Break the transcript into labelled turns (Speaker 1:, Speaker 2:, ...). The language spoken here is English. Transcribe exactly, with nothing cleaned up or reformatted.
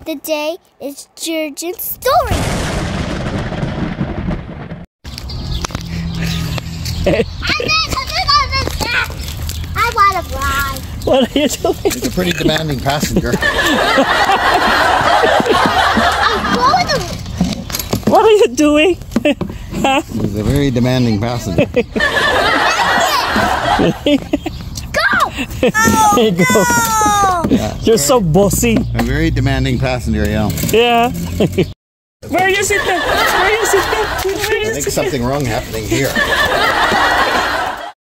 Speaker 1: Today is Gerjan's story. I want to ride.
Speaker 2: What are you doing?
Speaker 3: He's a pretty demanding passenger.
Speaker 1: I'm going to...
Speaker 2: What are you doing? Huh?
Speaker 3: He's a very demanding passenger.
Speaker 1: Go! Oh, no!
Speaker 3: Yeah,
Speaker 2: You're so bossy.
Speaker 3: a very demanding passenger, yeah.
Speaker 2: Yeah. Where are you sitting? Where are you sitting? Where are you
Speaker 3: I think
Speaker 2: sitting?
Speaker 3: something wrong happening here.